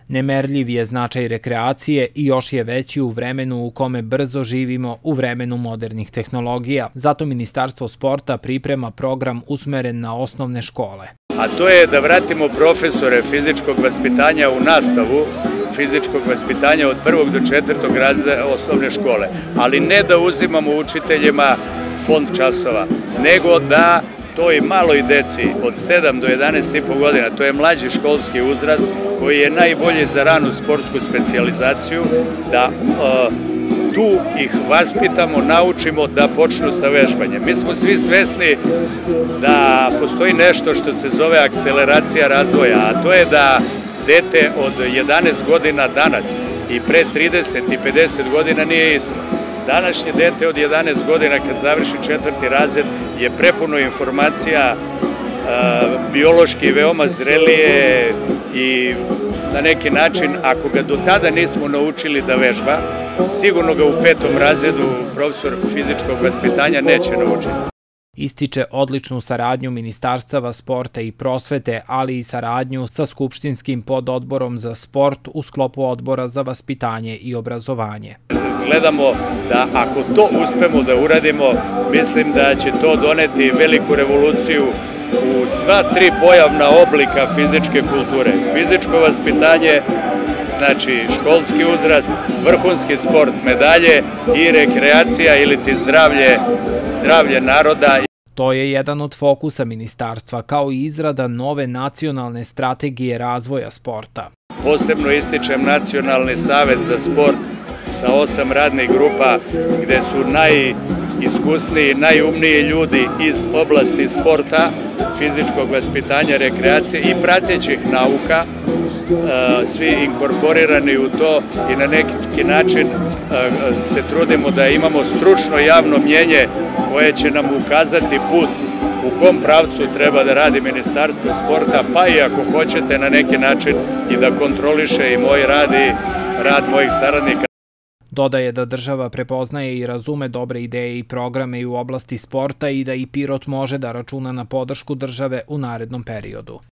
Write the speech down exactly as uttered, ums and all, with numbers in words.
Nemerljiv je značaj rekreacije i još je veći u vremenu u kome brzo živimo, u vremenu modernih tehnologija. Zato Ministarstvo sporta priprema program usmeren na osnovne škole. A to je da vratimo profesore fizičkog vaspitanja u nastavu fizičkog vaspitanja od prvog do četvrtog razreda osnovne škole. Ali ne da uzimamo učiteljima fond časova, nego da toj maloj deci od sedam do jedanaest i po godina, to je mlađi školski uzrast koji je najbolji za ranu sportsku specijalizaciju, da tu ih vaspitamo, naučimo da počnu sa vežbanjem. Mi smo svi svesni da postoji nešto što se zove akceleracija razvoja, a to je da dete od jedanaest godina danas i pre trideset i pedeset godina nije isto. Današnje dete od jedanaest godina kad završi četvrti razred je prepuno informacija, biološki veoma zrelije i na neki način, ako ga do tada nismo naučili da vežba, sigurno ga u petom razredu profesor fizičkog vaspitanja neće naučiti. Ističe odličnu saradnju Ministarstava sporta i prosvete, ali i saradnju sa Skupštinskim pododborom za sport u sklopu odbora za vaspitanje i obrazovanje. Gledamo da ako to uspemo da uradimo, mislim da će to doneti veliku revoluciju u sva tri pojavna oblika fizičke kulture. Fizičko vaspitanje, znači školski uzrast, vrhunski sport, medalje i rekreacija ili ti zdravlje, zdravlje naroda. To je jedan od fokusa ministarstva, kao i izrada nove nacionalne strategije razvoja sporta. Posebno ističem Nacionalni savet za sport sa osam radnih grupa gde su najiskusniji, najumniji ljudi iz oblasti sporta, fizičkog vaspitanja, rekreacije i pratećih nauka, svi inkorporirani u to i na neki način se trudimo da imamo stručno javno mnjenje koje će nam ukazati put u kom pravcu treba da radi Ministarstvo sporta, pa i ako hoćete na neki način i da kontroliše i moj rad i rad mojih saradnika. Dodaje da država prepoznaje i razume dobre ideje i programe i u oblasti sporta i da i Pirot može da računa na podršku države u narednom periodu.